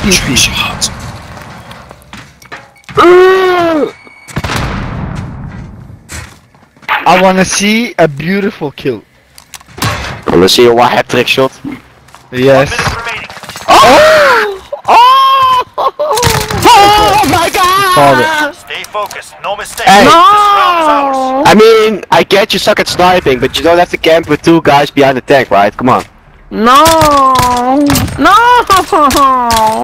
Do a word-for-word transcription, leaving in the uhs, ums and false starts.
Trick shot. I wanna see a beautiful kill. Wanna see a one hat trick shot? Yes. Oh! Oh! Oh my Called god! it. Stay focused, no mistakes. Hey. This round is ours. I mean, I get you suck at sniping, but you don't have to camp with two guys behind the tank, right? Come on. No! No!